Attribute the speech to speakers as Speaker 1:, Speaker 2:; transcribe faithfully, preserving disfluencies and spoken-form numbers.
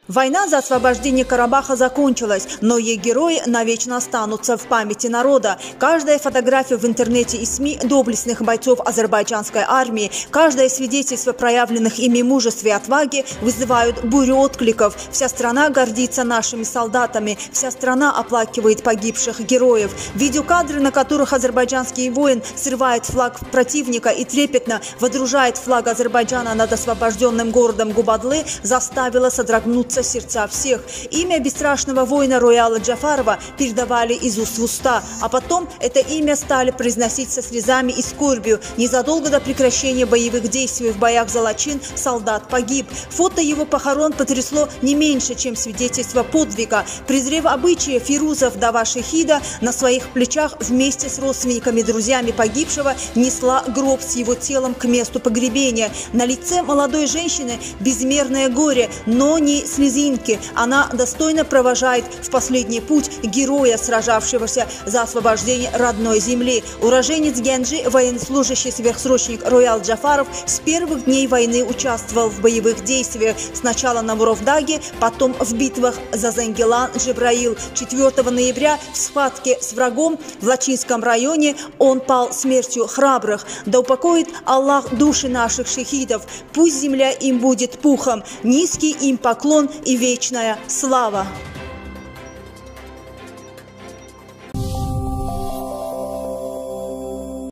Speaker 1: Война за освобождение Карабаха закончилась, но ее герои навечно останутся в памяти народа. Каждая фотография в интернете и СМИ доблестных бойцов азербайджанской армии, каждое свидетельство проявленных ими мужества и отваги вызывают бурю откликов. Вся страна гордится нашими солдатами, вся страна оплакивает погибших героев. Видеокадры, на которых азербайджанский воин срывает флаг противника и трепетно водружает флаг Азербайджана над освобожденным городом Губадлы, заставило содрогнуться сердца всех. Имя бесстрашного воина Рояла Джафарова передавали из уст в уста, а потом это имя стали произносить со слезами и скорбью. Незадолго до прекращения боевых действий в боях за Лачин солдат погиб. Фото его похорон потрясло не меньше, чем свидетельство подвига. Презрев обычаи, Фируза, вдова шахида, на своих плечах вместе с родственниками и друзьями погибшего несла гроб с его телом к месту погребения. На лице молодой женщины безмерное горе, но не слезинки. Она достойно провожает в последний путь героя, сражавшегося за освобождение родной земли. Уроженец Генджи, военнослужащий сверхсрочник Роял Джафаров, с первых дней войны участвовал в боевых действиях. Сначала на Муровдаге, потом в битвах за Зангелан, Джебраил. четвёртого ноября в схватке с врагом в Лачинском районе он пал смертью храбрых. Да упокоит Аллах души наших шахидов. Пусть земля им будет пухом. Низкий им поклон и вечная слава.